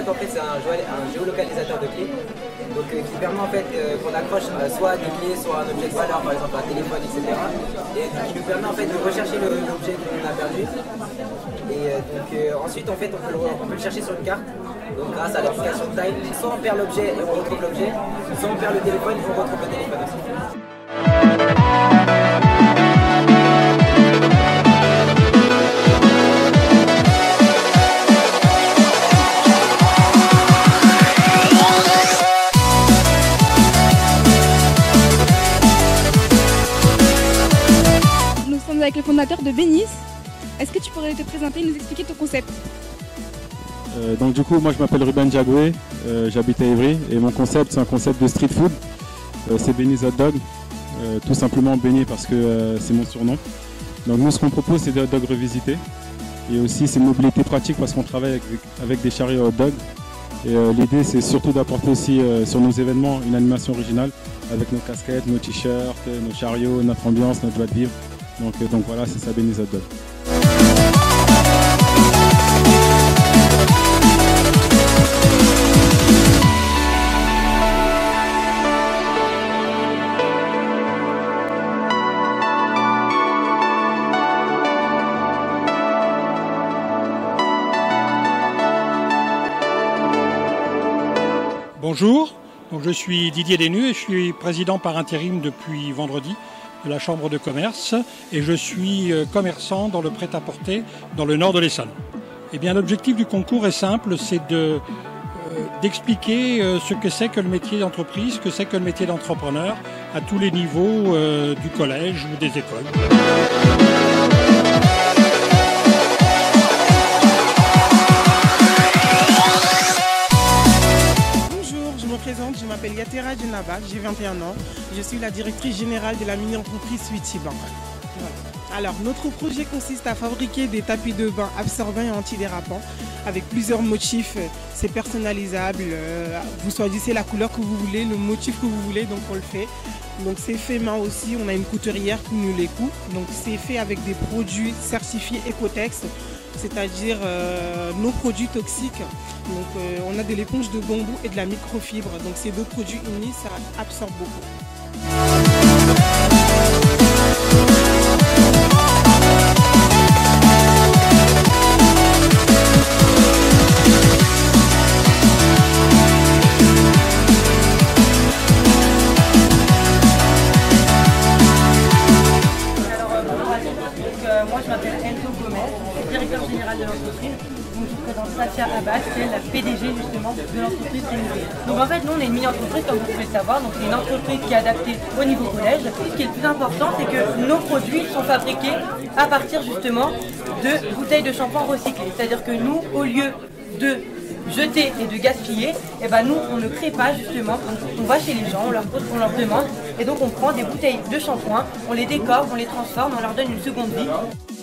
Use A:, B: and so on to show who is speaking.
A: thermostat en fait c'est un géolocalisateur de clés, donc qui permet en fait qu'on accroche soit des clés, soit un objet de valeur, par exemple un téléphone, etc. Et qui nous permet en fait de rechercher l'objet qu'on a perdu. Et donc ensuite en fait on peut le chercher sur une carte. Donc grâce à l'application Time, soit on perd l'objet et on retrouve l'objet, soit on perd le téléphone et on retrouve le téléphone aussi.
B: Nous sommes avec le fondateur de Bénis. Est-ce que tu pourrais te présenter et nous expliquer ton concept?
C: Donc du coup, moi je m'appelle Ruben Jagoué, j'habite à Évry et mon concept c'est un concept de street food, c'est Bénis Hot Dog, tout simplement Béni parce que c'est mon surnom. Donc nous ce qu'on propose c'est des hot dogs revisités et aussi c'est une mobilité pratique parce qu'on travaille avec des chariots hot dog et l'idée c'est surtout d'apporter aussi sur nos événements une animation originale avec nos casquettes, nos t-shirts, nos chariots, notre ambiance, notre joie de vivre. Donc voilà, c'est ça Bénis Hot Dog.
D: Bonjour, donc je suis Didier Desnus et je suis président par intérim depuis vendredi de la Chambre de commerce et je suis commerçant dans le prêt-à-porter dans le nord de l'Essonne. Eh bien, l'objectif du concours est simple, c'est d'expliquer ce que c'est que le métier d'entreprise, ce que c'est que le métier d'entrepreneur à tous les niveaux du collège ou des écoles.
E: Je m'appelle Yatera Djenaba, j'ai 21 ans. Je suis la directrice générale de la mini-entreprise Switchybank. Voilà. Alors, notre projet consiste à fabriquer des tapis de bain absorbants et antidérapants avec plusieurs motifs. C'est personnalisable. Vous choisissez la couleur que vous voulez, le motif que vous voulez, donc on le fait. Donc c'est fait main aussi, on a une couturière qui nous les coud. Donc c'est fait avec des produits certifiés Ecotex, c'est-à-dire nos produits toxiques. Donc on a de l'éponge de bambou et de la microfibre. Donc ces deux produits unis, ça absorbe beaucoup.
F: Moi je m'appelle Enzo Gomez, directeur général de l'entreprise. Donc je présente Safia Abbas, qui est la PDG justement de l'entreprise Rénové. Donc en fait nous on est une mini-entreprise comme vous pouvez le savoir, donc c'est une entreprise qui est adaptée au niveau collège. Ce qui est le plus important c'est que nos produits sont fabriqués à partir justement de bouteilles de shampoing recyclées. C'est-à-dire que nous, au lieu de jeter et de gaspiller, et ben nous on ne crée pas justement, on va chez les gens, on leur pose, on leur demande et donc on prend des bouteilles de shampoing, on les décore, on les transforme, on leur donne une seconde vie.